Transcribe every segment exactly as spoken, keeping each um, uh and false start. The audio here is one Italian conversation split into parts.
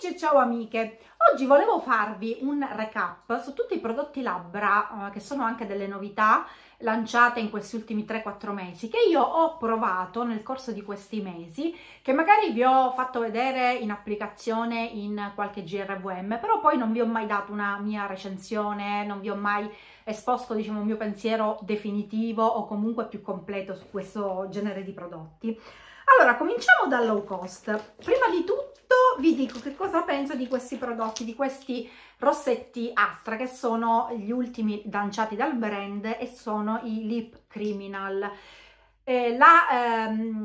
amici e ciao amiche, oggi volevo farvi un recap su tutti i prodotti labbra eh, che sono anche delle novità lanciate in questi ultimi tre quattro mesi che io ho provato nel corso di questi mesi, che magari vi ho fatto vedere in applicazione in qualche G R V M, però poi non vi ho mai dato una mia recensione, non vi ho mai esposto, diciamo, un mio pensiero definitivo o comunque più completo su questo genere di prodotti. Allora, cominciamo dal low cost. Prima di tutto vi dico che cosa penso di questi prodotti, di questi rossetti Astra, che sono gli ultimi lanciati dal brand e sono i Lip Criminal. Eh, la,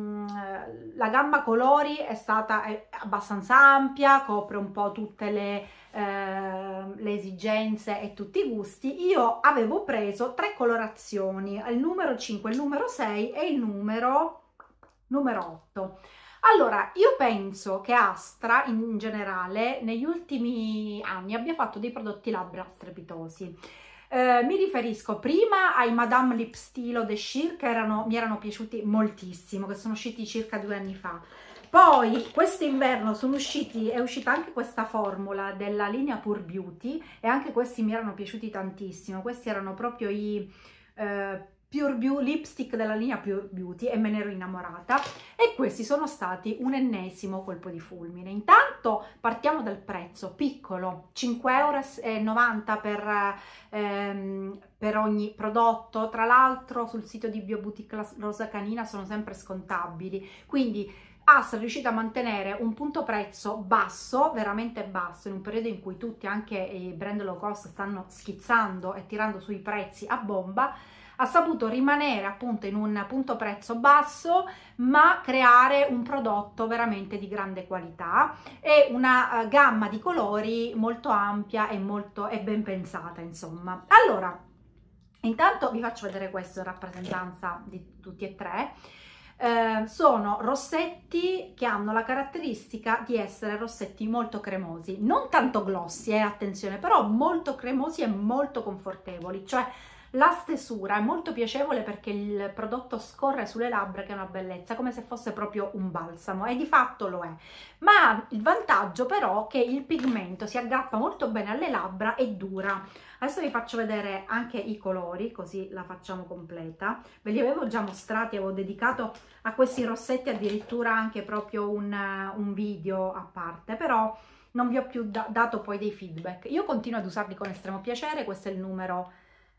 ehm, la gamma colori è stata è abbastanza ampia, copre un po' tutte le, eh, le esigenze e tutti i gusti. Io avevo preso tre colorazioni, il numero cinque, il numero sei e il numero numero otto. Allora, io penso che Astra in generale negli ultimi anni abbia fatto dei prodotti labbra strepitosi. Eh, mi riferisco prima ai Madame Lip Stilo The Sheer, che erano, mi erano piaciuti moltissimo, che sono usciti circa due anni fa. Poi quest'inverno sono usciti, è uscita anche questa formula della linea Pure Beauty e anche questi mi erano piaciuti tantissimo. Questi erano proprio i eh, Pure Beauty, lipstick della linea Pure Beauty, e me ne ero innamorata, e questi sono stati un ennesimo colpo di fulmine. Intanto partiamo dal prezzo piccolo, cinque e novanta euro per, ehm, per ogni prodotto. Tra l'altro sul sito di Bioboutique Rosa Canina sono sempre scontabili, quindi Astra è riuscita a mantenere un punto prezzo basso, veramente basso, in un periodo in cui tutti, anche i brand low cost, stanno schizzando e tirando sui prezzi a bomba. Ha saputo rimanere appunto in un punto prezzo basso, ma creare un prodotto veramente di grande qualità e una uh, gamma di colori molto ampia e molto e ben pensata, insomma. Allora, intanto vi faccio vedere questo in rappresentanza di tutti e tre. Eh, sono rossetti che hanno la caratteristica di essere rossetti molto cremosi, non tanto glossy, eh, attenzione, però molto cremosi e molto confortevoli, cioè la stesura è molto piacevole perché il prodotto scorre sulle labbra, che è una bellezza, come se fosse proprio un balsamo, e di fatto lo è. Ma il vantaggio però è che il pigmento si aggrappa molto bene alle labbra e dura. Adesso vi faccio vedere anche i colori, così la facciamo completa. Ve li avevo già mostrati, avevo dedicato a questi rossetti addirittura anche proprio un, un video a parte, però non vi ho più da, dato poi dei feedback. Io continuo ad usarli con estremo piacere. Questo è il numero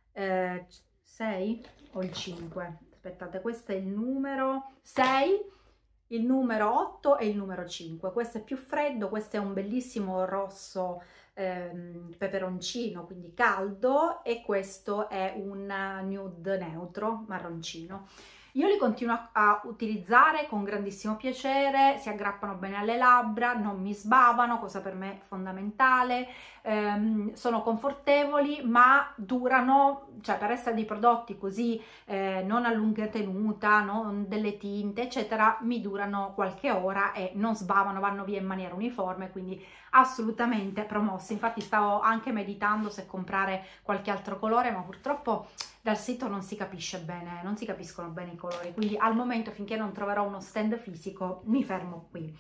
Eh, sei o il cinque, aspettate, questo è il numero sei, il numero otto e il numero cinque. Questo è più freddo, questo è un bellissimo rosso ehm, peperoncino, quindi caldo, e questo è un nude neutro marroncino. Io li continuo a, a utilizzare con grandissimo piacere, si aggrappano bene alle labbra, non mi sbavano, cosa per me fondamentale, ehm, sono confortevoli ma durano, cioè per essere dei prodotti così eh, non a lunga tenuta, non delle tinte eccetera, mi durano qualche ora e non sbavano, vanno via in maniera uniforme, quindi assolutamente promossi. Infatti stavo anche meditando se comprare qualche altro colore, ma purtroppo dal sito non si capisce bene, non si capiscono bene i colori, quindi al momento, finché non troverò uno stand fisico, mi fermo qui.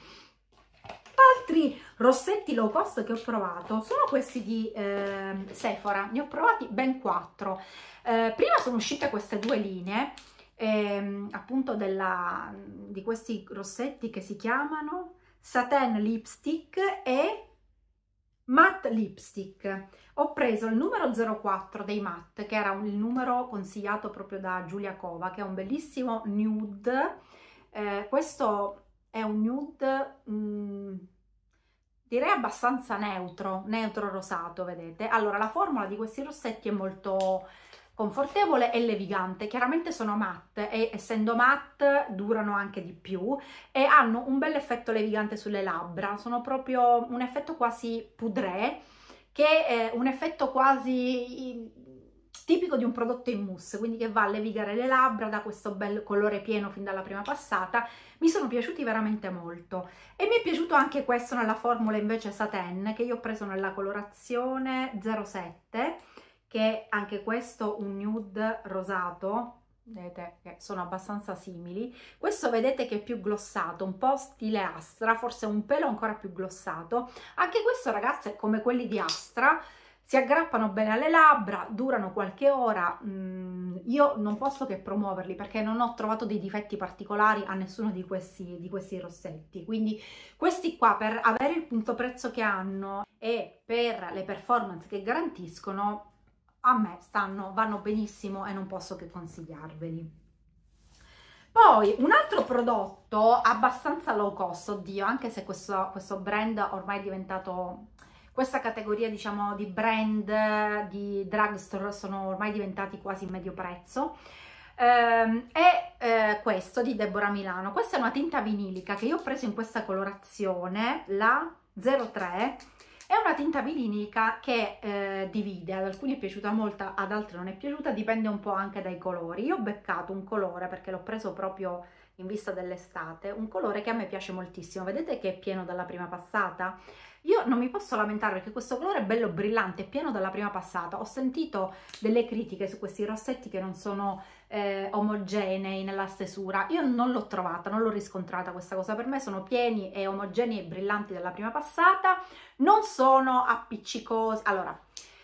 Altri rossetti low cost che ho provato sono questi di eh, Sephora, ne ho provati ben quattro. Eh, prima sono uscite queste due linee, eh, appunto della, di questi rossetti che si chiamano Satin Lipstick e Matte Lipstick. Ho preso il numero zero quattro dei matte, che era un, il numero consigliato proprio da Giulia Cova, che è un bellissimo nude. Eh, questo è un nude mh, direi abbastanza neutro, neutro rosato, vedete? Allora, la formula di questi rossetti è molto confortevole e levigante. Chiaramente sono matte e essendo matte durano anche di più e hanno un bel effetto levigante sulle labbra. Sono proprio un effetto quasi poudré, che è un effetto quasi tipico di un prodotto in mousse, quindi che va a levigare le labbra, da questo bel colore pieno fin dalla prima passata. Mi sono piaciuti veramente molto e mi è piaciuto anche questo nella formula invece Satin, che io ho preso nella colorazione zero sette, che è anche questo un nude rosato, vedete che sono abbastanza simili. Questo vedete che è più glossato, un po' stile Astra, forse un pelo ancora più glossato. Anche questo, ragazze, come quelli di Astra, si aggrappano bene alle labbra, durano qualche ora. Mm, io non posso che promuoverli perché non ho trovato dei difetti particolari a nessuno di questi, di questi rossetti. Quindi questi qua, per avere il punto prezzo che hanno e per le performance che garantiscono, a me stanno, vanno benissimo e non posso che consigliarveli. Poi un altro prodotto abbastanza low cost, oddio, anche se questo, questo brand ormai è diventato, questa categoria diciamo di brand di drugstore sono ormai diventati quasi medio prezzo, ehm, è eh, questo di Deborah Milano. Questa è una tinta vinilica che io ho preso in questa colorazione, la zero tre. È una tinta vinilica che eh, divide, ad alcuni è piaciuta molto, ad altri non è piaciuta, dipende un po' anche dai colori. Io ho beccato un colore, perché l'ho preso proprio in vista dell'estate, un colore che a me piace moltissimo. Vedete che è pieno dalla prima passata? Io non mi posso lamentare perché questo colore è bello brillante, è pieno dalla prima passata. Ho sentito delle critiche su questi rossetti che non sono eh, omogenei nella stesura. Io non l'ho trovata, non l'ho riscontrata questa cosa. Per me sono pieni e omogenei e brillanti dalla prima passata, non sono appiccicosi. Allora,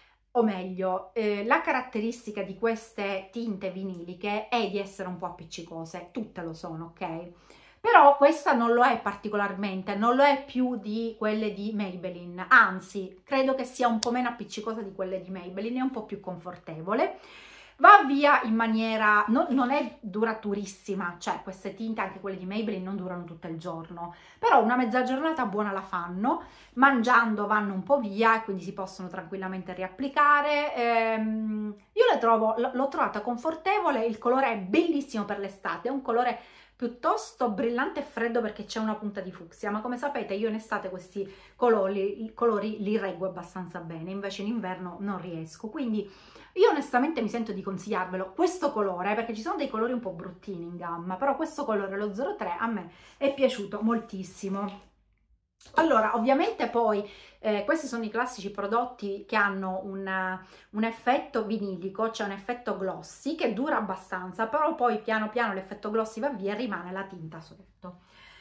o meglio, eh, la caratteristica di queste tinte viniliche è di essere un po' appiccicose, tutte lo sono, ok? Però questa non lo è particolarmente, non lo è più di quelle di Maybelline, anzi, credo che sia un po' meno appiccicosa di quelle di Maybelline, è un po' più confortevole. Va via in maniera, no, non è duraturissima, cioè queste tinte, anche quelle di Maybelline, non durano tutto il giorno, però una mezza giornata buona la fanno, mangiando vanno un po' via e quindi si possono tranquillamente riapplicare. Ehm, io le trovo, l'ho trovata confortevole, il colore è bellissimo per l'estate, è un colore piuttosto brillante e freddo perché c'è una punta di fucsia, ma come sapete io in estate questi colori, i colori li reggo abbastanza bene, invece in inverno non riesco, quindi io onestamente mi sento di consigliarvelo questo colore, perché ci sono dei colori un po' bruttini in gamma, però questo colore, lo zero tre, a me è piaciuto moltissimo. Allora, ovviamente poi eh, questi sono i classici prodotti che hanno un, un effetto vinilico, cioè un effetto glossy che dura abbastanza, però poi piano piano l'effetto glossy va via e rimane la tinta sotto.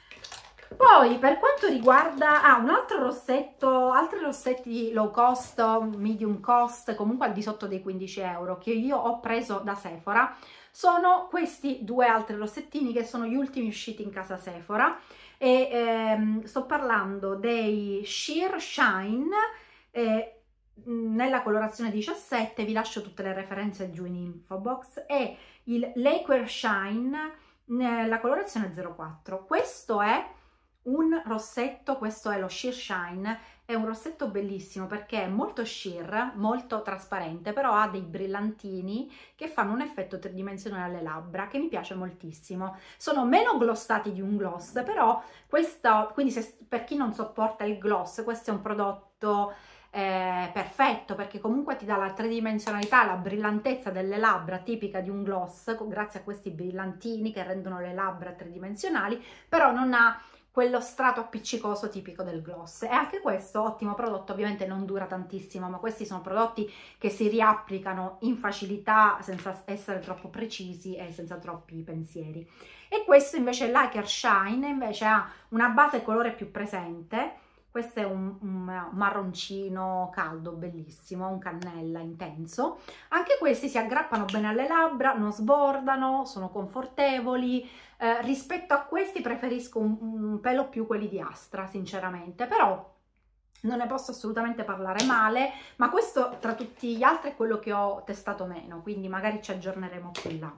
Poi per quanto riguarda ah, un altro rossetto, altri rossetti low cost, medium cost, comunque al di sotto dei quindici euro, che io ho preso da Sephora, sono questi due altri rossettini che sono gli ultimi usciti in casa Sephora. E ehm, sto parlando dei Sheer Shine eh, nella colorazione diciassette, vi lascio tutte le referenze giù in info box, e il Laquer Shine nella colorazione zero quattro. Questo è un rossetto, questo è lo Sheer Shine, è un rossetto bellissimo perché è molto sheer, molto trasparente, però ha dei brillantini che fanno un effetto tridimensionale alle labbra che mi piace moltissimo. Sono meno glossati di un gloss, però questo, quindi se, per chi non sopporta il gloss, questo è un prodotto eh, perfetto perché comunque ti dà la tridimensionalità, la brillantezza delle labbra tipica di un gloss, grazie a questi brillantini che rendono le labbra tridimensionali, però non ha quello strato appiccicoso tipico del gloss. E anche questo ottimo prodotto, ovviamente non dura tantissimo, ma questi sono prodotti che si riapplicano in facilità senza essere troppo precisi e senza troppi pensieri. E questo invece è Laquer Shine, invece ha una base colore più presente. Questo è un, un marroncino caldo, bellissimo, un cannella intenso. Anche questi si aggrappano bene alle labbra, non sbordano, sono confortevoli. Eh, rispetto a questi preferisco un, un pelo più quelli di Astra, sinceramente, però non ne posso assolutamente parlare male, ma questo tra tutti gli altri è quello che ho testato meno, quindi magari ci aggiorneremo più in là.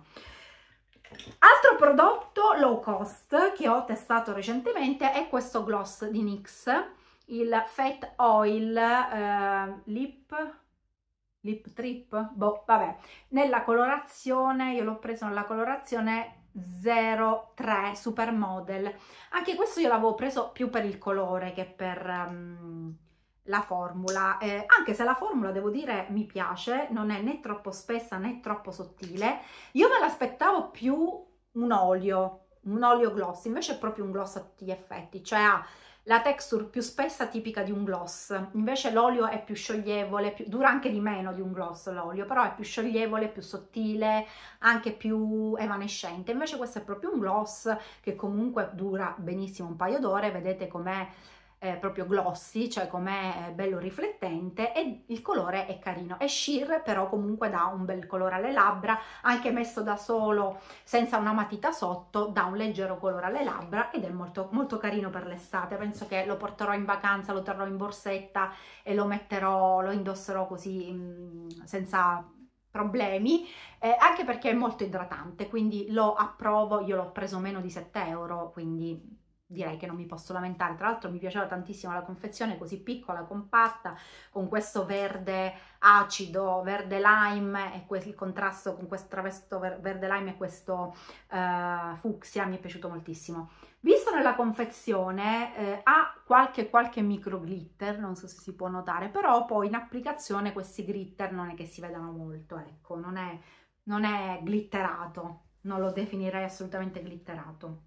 Altro prodotto low cost che ho testato recentemente è questo gloss di N Y X, il Fat Oil eh, Lip, Lip Trip, boh, vabbè, nella colorazione, io l'ho preso nella colorazione zero tre Supermodel. Anche questo io l'avevo preso più per il colore che per um, la formula, eh, anche se la formula, devo dire, mi piace, non è né troppo spessa né troppo sottile. Io me l'aspettavo più un olio, un olio gloss, invece è proprio un gloss a tutti gli effetti, cioè ha la texture più spessa tipica di un gloss, invece l'olio è più scioglievole, più, dura anche di meno di un gloss l'olio, però è più scioglievole, più sottile, anche più evanescente. Invece questo è proprio un gloss che comunque dura benissimo un paio d'ore, vedete com'è eh, proprio glossy, cioè com'è bello riflettente, e il colore è carino. È sheer, però comunque dà un bel colore alle labbra, anche messo da solo senza una matita sotto, dà un leggero colore alle labbra ed è molto, molto carino per l'estate. Penso che lo porterò in vacanza, lo terrò in borsetta e lo metterò, lo indosserò così mh, senza problemi, eh, anche perché è molto idratante, quindi lo approvo. Io l'ho preso meno di sette euro, quindi direi che non mi posso lamentare. Tra l'altro mi piaceva tantissimo la confezione, così piccola, compatta, con questo verde acido, verde lime, e il contrasto con questo travesto verde lime e questo uh, fucsia mi è piaciuto moltissimo. Visto nella confezione eh, ha qualche, qualche micro glitter, non so se si può notare, però poi in applicazione questi glitter non è che si vedano molto, ecco, non è, non è glitterato, non lo definirei assolutamente glitterato.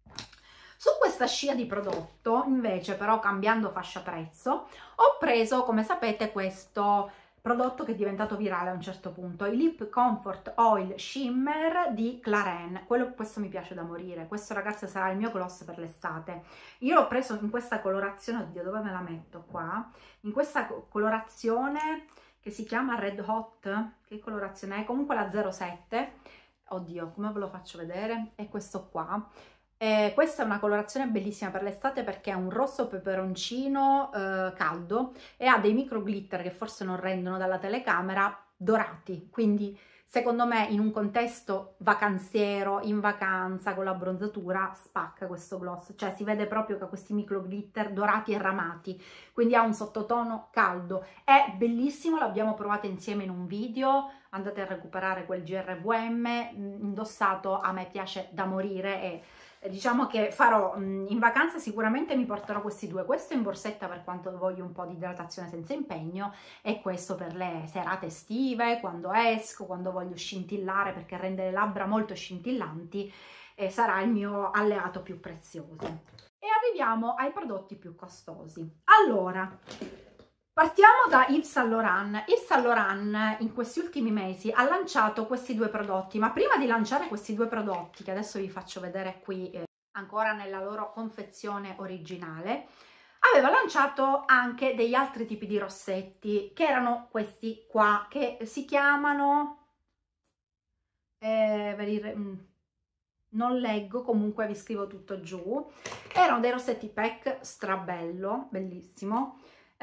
Su questa scia di prodotto, invece, però cambiando fascia prezzo, ho preso, come sapete, questo prodotto che è diventato virale a un certo punto, il Lip Comfort Oil Shimmer di Clarins. Quello, questo mi piace da morire, questo ragazzi sarà il mio gloss per l'estate. Io l'ho preso in questa colorazione, oddio dove me la metto qua, in questa colorazione che si chiama Red Hot, che colorazione è? Comunque la zero sette, oddio come ve lo faccio vedere, è questo qua. Eh, questa è una colorazione bellissima per l'estate perché è un rosso peperoncino eh, caldo e ha dei micro glitter che forse non rendono dalla telecamera, dorati, quindi secondo me in un contesto vacanziero, in vacanza, con la bronzatura, spacca questo gloss, cioè si vede proprio che ha questi micro glitter dorati e ramati, quindi ha un sottotono caldo, è bellissimo, l'abbiamo provato insieme in un video, andate a recuperare quel G R V M, indossato a me piace da morire e diciamo che farò in vacanza, sicuramente mi porterò questi due, questo in borsetta per quanto voglio un po' di idratazione senza impegno e questo per le serate estive, quando esco, quando voglio scintillare, perché rende le labbra molto scintillanti e sarà il mio alleato più prezioso. E arriviamo ai prodotti più costosi. Allora, partiamo da Yves Saint Laurent. Yves Saint Laurent in questi ultimi mesi ha lanciato questi due prodotti, ma prima di lanciare questi due prodotti, che adesso vi faccio vedere qui eh, ancora nella loro confezione originale, aveva lanciato anche degli altri tipi di rossetti, che erano questi qua, che si chiamano... Eh, vedere, non leggo, comunque vi scrivo tutto giù. Erano dei rossetti pack strabello, bellissimo.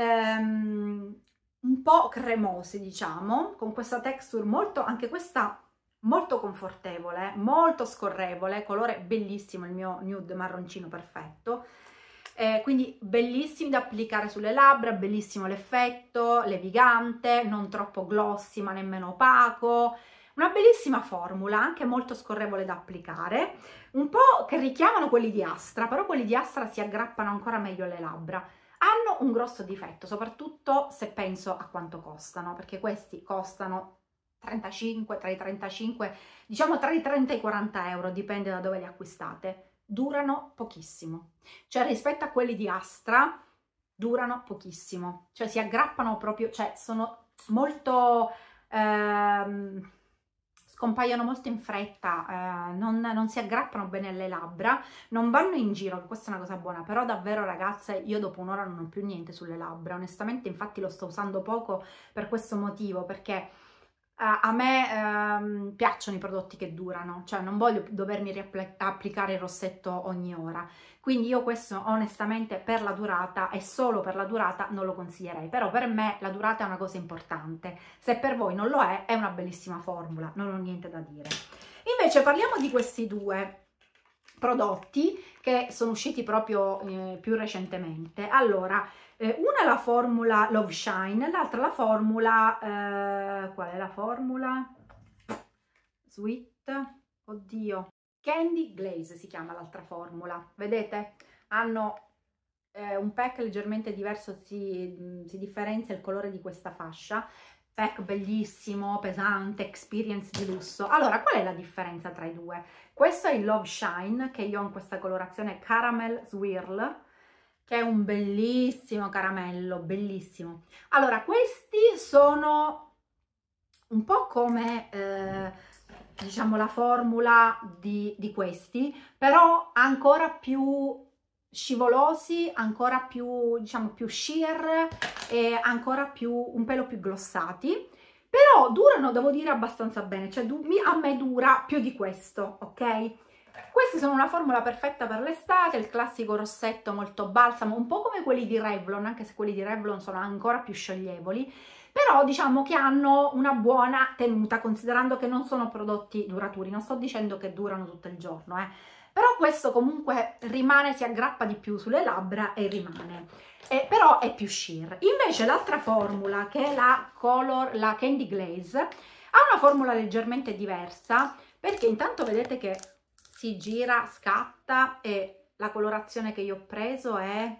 Um, un po' cremosi, diciamo, con questa texture molto, anche questa molto confortevole, molto scorrevole, colore bellissimo, il mio nude marroncino perfetto, eh, quindi bellissimi da applicare sulle labbra, bellissimo l'effetto, levigante, non troppo glossy ma nemmeno opaco, una bellissima formula, anche molto scorrevole da applicare, un po' che richiamano quelli di Astra, però quelli di Astra si aggrappano ancora meglio alle labbra. Hanno un grosso difetto, soprattutto se penso a quanto costano, perché questi costano trentacinque, tra i trentacinque, diciamo tra i trenta e i quaranta euro, dipende da dove li acquistate. Durano pochissimo, cioè rispetto a quelli di Astra durano pochissimo, cioè si aggrappano proprio, cioè sono molto... Ehm, scompaiono molto in fretta, eh, non, non si aggrappano bene alle labbra, non vanno in giro, questa è una cosa buona, però davvero ragazze io dopo un'ora non ho più niente sulle labbra, onestamente infatti lo sto usando poco per questo motivo, perché eh, a me eh, piacciono i prodotti che durano, cioè non voglio dovermi riapplicare il rossetto ogni ora, quindi io questo onestamente per la durata e solo per la durata non lo consiglierei, però per me la durata è una cosa importante, se per voi non lo è è una bellissima formula, non ho niente da dire. Invece parliamo di questi due prodotti che sono usciti proprio eh, più recentemente. Allora, eh, una è la formula Love Shine, l'altra la formula, eh, qual è la formula? Sweet, oddio, Candy Glaze si chiama l'altra formula, vedete? Hanno eh, un pack leggermente diverso, si, si differenzia il colore di questa fascia, pack bellissimo, pesante, experience di lusso. Allora, qual è la differenza tra i due? Questo è il Love Shine, che io ho in questa colorazione Caramel Swirl, che è un bellissimo caramello, bellissimo. Allora, questi sono un po' come, eh, diciamo, la formula di, di questi, però ancora più scivolosi, ancora più, diciamo, più sheer e ancora più, un pelo più glossati. Però durano, devo dire, abbastanza bene, cioè a me dura più di questo, ok? Questi sono una formula perfetta per l'estate, il classico rossetto molto balsamo, un po' come quelli di Revlon, anche se quelli di Revlon sono ancora più scioglievoli, però diciamo che hanno una buona tenuta, considerando che non sono prodotti duraturi. Non sto dicendo che durano tutto il giorno, eh. Però questo comunque rimane, si aggrappa di più sulle labbra e rimane. Eh, però è più sheer. Invece l'altra formula, che è la Color, la Candy Glaze, ha una formula leggermente diversa, perché intanto vedete che si gira, scatta, e la colorazione che io ho preso è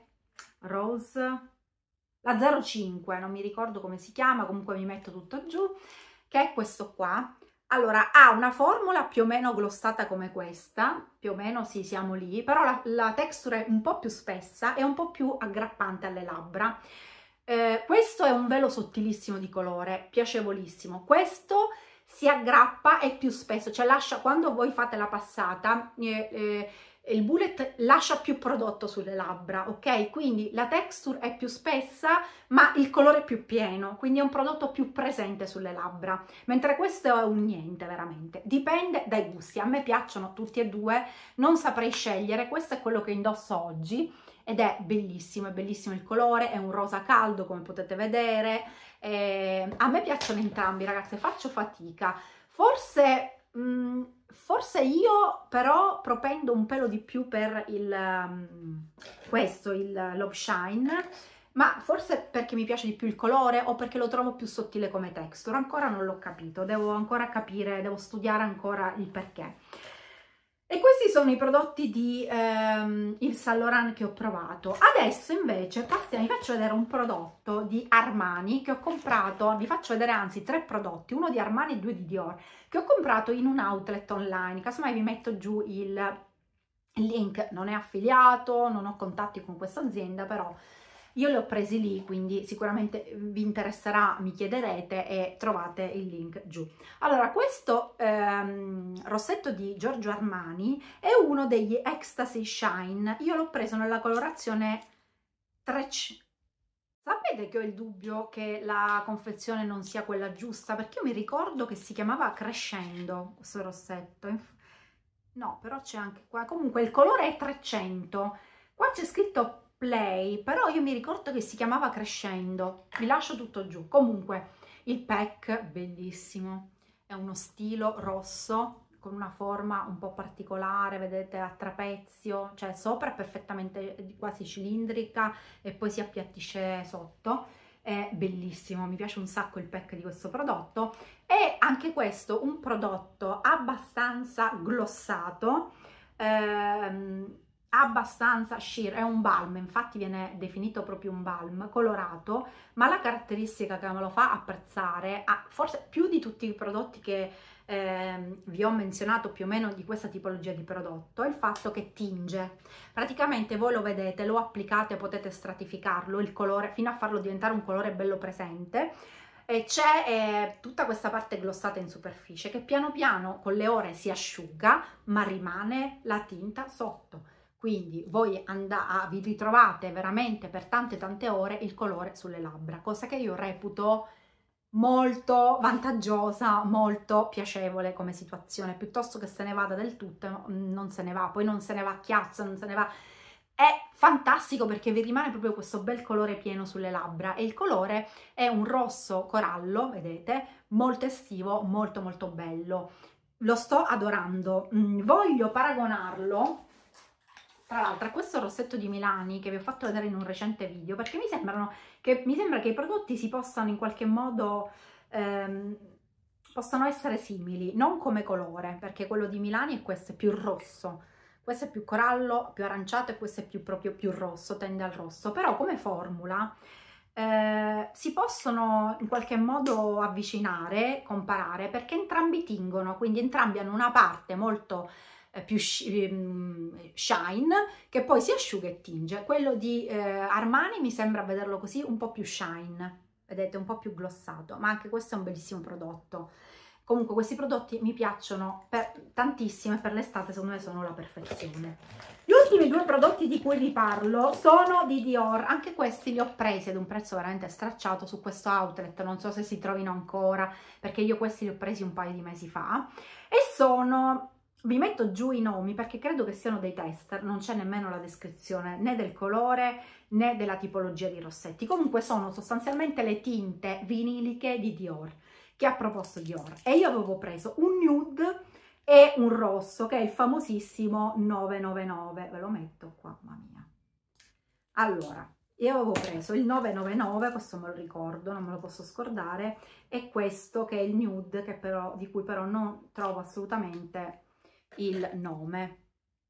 Rose, la zero cinque, non mi ricordo come si chiama, comunque mi metto tutto giù, che è questo qua. Allora, ha una formula più o meno glossata come questa, più o meno sì, siamo lì, però la, la texture è un po' più spessa e un po' più aggrappante alle labbra. Eh, questo è un velo sottilissimo di colore, piacevolissimo. Questo si aggrappa, è più spesso, cioè lascia, quando voi fate la passata, eh, eh, il bullet lascia più prodotto sulle labbra, ok? Quindi la texture è più spessa, ma il colore è più pieno, quindi è un prodotto più presente sulle labbra, mentre questo è un niente veramente. Dipende dai gusti, a me piacciono tutti e due, non saprei scegliere. Questo è quello che indosso oggi ed è bellissimo, è bellissimo il colore, è un rosa caldo come potete vedere. Eh, a me piacciono entrambi, ragazze, faccio fatica, forse... Mh, forse io però propendo un pelo di più per il um, questo, il Love Shine, ma forse perché mi piace di più il colore o perché lo trovo più sottile come texture, ancora non l'ho capito, devo ancora capire, devo studiare ancora il perché. E questi sono i prodotti di ehm, Yves Saint Laurent che ho provato. Adesso invece passiamo, vi faccio vedere un prodotto di Armani che ho comprato, vi faccio vedere anzi tre prodotti, uno di Armani e due di Dior, che ho comprato in un outlet online. Casomai vi metto giù il link, non è affiliato, non ho contatti con questa azienda, però io li ho presi lì, quindi sicuramente vi interesserà, mi chiederete e trovate il link giù. Allora, questo ehm, rossetto di Giorgio Armani è uno degli Ecstasy Shine. Io l'ho preso nella colorazione tre C. Sapete che ho il dubbio che la confezione non sia quella giusta? Perché io mi ricordo che si chiamava Crescendo questo rossetto. No, però c'è anche qua. Comunque il colore è trecento. Qua c'è scritto Play, però io mi ricordo che si chiamava Crescendo. Vi lascio tutto giù. Comunque il pack bellissimo, è uno stilo rosso con una forma un po' particolare, vedete, a trapezio, cioè sopra è perfettamente quasi cilindrica e poi si appiattisce sotto. È bellissimo, mi piace un sacco il pack di questo prodotto. E anche questo un prodotto abbastanza glossato, ehm, abbastanza sheer, è un balm, infatti viene definito proprio un balm colorato, ma la caratteristica che me lo fa apprezzare, ah, forse più di tutti i prodotti che eh, vi ho menzionato più o meno di questa tipologia di prodotto, è il fatto che tinge. Praticamente voi lo vedete, lo applicate, potete stratificarlo, il colore, fino a farlo diventare un colore bello presente, e c'è eh, tutta questa parte glossata in superficie che piano piano con le ore si asciuga, ma rimane la tinta sotto. Quindi voi andate, vi ritrovate veramente per tante tante ore il colore sulle labbra, cosa che io reputo molto vantaggiosa, molto piacevole come situazione, piuttosto che se ne vada del tutto, non se ne va, poi non se ne va a chiazza, non se ne va, è fantastico perché vi rimane proprio questo bel colore pieno sulle labbra e il colore è un rosso corallo, vedete, molto estivo, molto molto bello, lo sto adorando. Mm, voglio paragonarlo tra l'altro a questo rossetto di Milani che vi ho fatto vedere in un recente video, perché mi sembrano che mi sembra che i prodotti si possano in qualche modo ehm, possano essere simili, non come colore, perché quello di Milani è questo, è più rosso, questo è più corallo, più aranciato, e questo è più proprio più rosso, tende al rosso, però come formula eh, si possono in qualche modo avvicinare, comparare, perché entrambi tingono, quindi entrambi hanno una parte molto eh, più shine, che poi si asciuga e tinge. Quello di eh, Armani mi sembra vederlo così un po' più shine, vedete, un po' più glossato, ma anche questo è un bellissimo prodotto. Comunque questi prodotti mi piacciono per, tantissimo e per l'estate secondo me sono la perfezione. Gli ultimi due prodotti di cui vi parlo sono di Dior, anche questi li ho presi ad un prezzo veramente stracciato su questo outlet, non so se si trovino ancora perché io questi li ho presi un paio di mesi fa e sono, vi metto giù i nomi perché credo che siano dei tester, non c'è nemmeno la descrizione né del colore né della tipologia di rossetti, comunque sono sostanzialmente le tinte viniliche di Dior che ha proposto Dior e io avevo preso un nude e un rosso che è il famosissimo nove nove nove, ve lo metto qua, mamma mia. Allora, io avevo preso il nove nove nove, questo me lo ricordo, non me lo posso scordare, e questo che è il nude, che però, di cui però non trovo assolutamente il nome,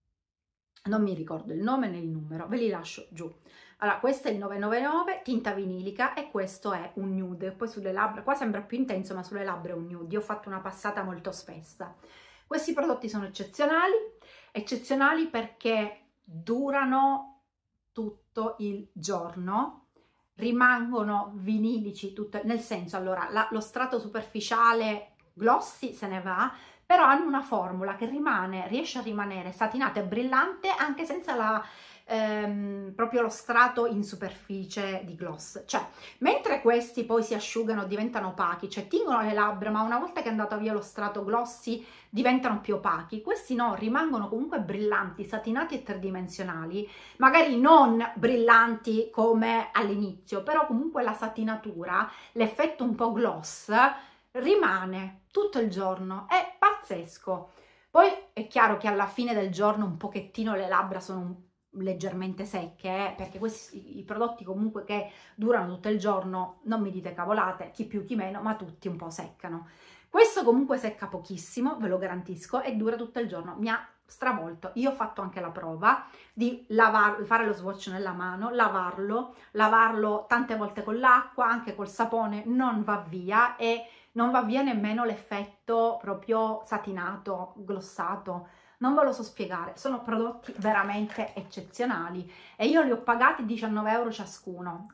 non mi ricordo il nome né il numero, ve li lascio giù. Allora, questo è il nove nove nove, tinta vinilica, e questo è un nude, poi sulle labbra, qua sembra più intenso, ma sulle labbra è un nude, io ho fatto una passata molto spessa. Questi prodotti sono eccezionali, eccezionali perché durano tutto il giorno, rimangono vinilici, tutto, nel senso, allora, la, lo strato superficiale glossy se ne va, però hanno una formula che rimane, riesce a rimanere satinata e brillante anche senza la, ehm, proprio lo strato in superficie di gloss. Cioè, mentre questi poi si asciugano, diventano opachi, cioè tingono le labbra, ma una volta che è andato via lo strato glossy diventano più opachi, questi no, rimangono comunque brillanti, satinati e tridimensionali, magari non brillanti come all'inizio, però comunque la satinatura, l'effetto un po' gloss, rimane tutto il giorno, è pazzesco. Poi è chiaro che alla fine del giorno un pochettino le labbra sono leggermente secche, eh, perché questi i prodotti comunque che durano tutto il giorno, non mi dite cavolate, chi più chi meno, ma tutti un po' seccano. Questo comunque secca pochissimo, ve lo garantisco, e dura tutto il giorno, mi ha stravolto. Io ho fatto anche la prova di lavar, fare lo swatch nella mano, lavarlo, lavarlo tante volte con l'acqua, anche col sapone, non va via, e non va via nemmeno l'effetto proprio satinato, glossato, non ve lo so spiegare, sono prodotti veramente eccezionali e io li ho pagati diciannove euro ciascuno,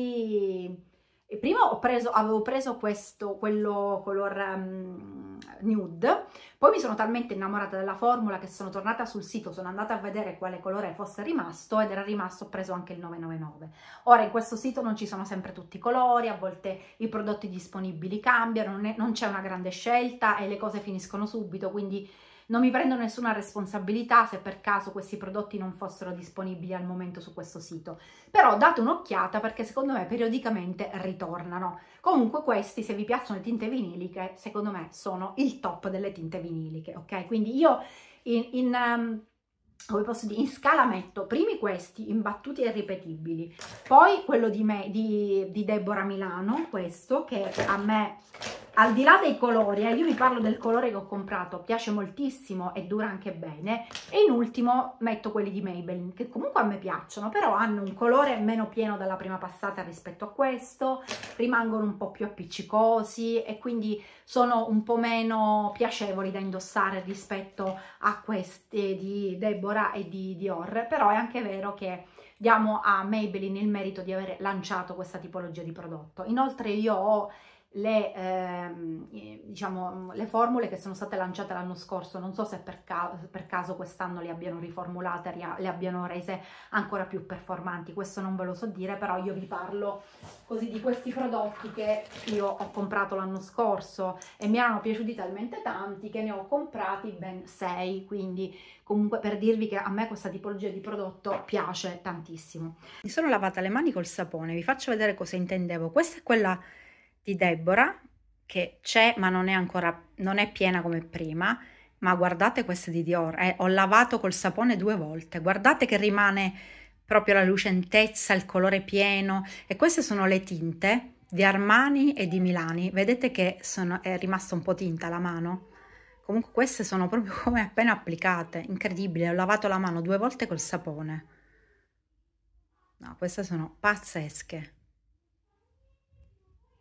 quindi prima ho preso, avevo preso questo, quello color um, nude, poi mi sono talmente innamorata della formula che sono tornata sul sito, sono andata a vedere quale colore fosse rimasto ed era rimasto, ho preso anche il nove nove nove. Ora in questo sito non ci sono sempre tutti i colori, a volte i prodotti disponibili cambiano, non c'è una grande scelta e le cose finiscono subito, quindi non mi prendo nessuna responsabilità se per caso questi prodotti non fossero disponibili al momento su questo sito, però date un'occhiata perché secondo me periodicamente ritornano. Comunque questi, se vi piacciono le tinte viniliche, secondo me sono il top delle tinte viniliche, ok? Quindi io in, in um, come posso dire, in scala metto primi questi imbattuti e ripetibili, poi quello di, me, di, di Deborah Milano, questo che a me, al di là dei colori, eh, io vi parlo del colore che ho comprato, piace moltissimo e dura anche bene, e in ultimo metto quelli di Maybelline che comunque a me piacciono, però hanno un colore meno pieno dalla prima passata rispetto a questo, rimangono un po' più appiccicosi e quindi sono un po' meno piacevoli da indossare rispetto a questi di Deborah e di Dior, però è anche vero che diamo a Maybelline il merito di aver lanciato questa tipologia di prodotto. Inoltre io ho le, ehm, diciamo, le formule che sono state lanciate l'anno scorso, non so se per, ca per caso quest'anno le abbiano riformulate, le abbiano rese ancora più performanti, questo non ve lo so dire, però io vi parlo così di questi prodotti che io ho comprato l'anno scorso e mi erano piaciuti talmente tanti che ne ho comprati ben sei, quindi comunque per dirvi che a me questa tipologia di prodotto piace tantissimo. Mi sono lavata le mani col sapone, vi faccio vedere cosa intendevo. Questa è quella di Deborah che c'è ma non è ancora, non è piena come prima, ma guardate questa di Dior, eh, ho lavato col sapone due volte, guardate che rimane proprio la lucentezza, il colore pieno, e queste sono le tinte di Armani e di Milani, vedete che sono, è rimasta un po' tinta la mano, comunque queste sono proprio come appena applicate, incredibile, ho lavato la mano due volte col sapone, no, queste sono pazzesche.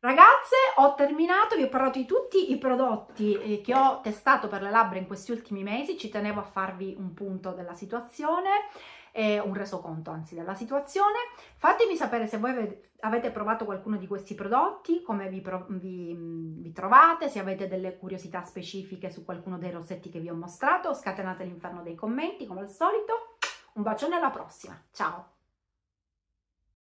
Ragazze, ho terminato, vi ho parlato di tutti i prodotti che ho testato per le labbra in questi ultimi mesi, ci tenevo a farvi un punto della situazione, eh, un resoconto anzi della situazione. Fatemi sapere se voi avete provato qualcuno di questi prodotti, come vi, vi, vi trovate, se avete delle curiosità specifiche su qualcuno dei rossetti che vi ho mostrato, scatenate l'inferno dei commenti come al solito. Un bacione, alla prossima, ciao!